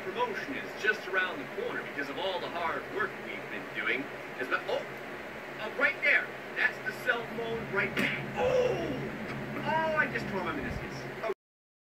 promotion is just around the corner because of all the hard work we've been doing. Right there. That's the cell phone right there. Oh, I just tore my meniscus.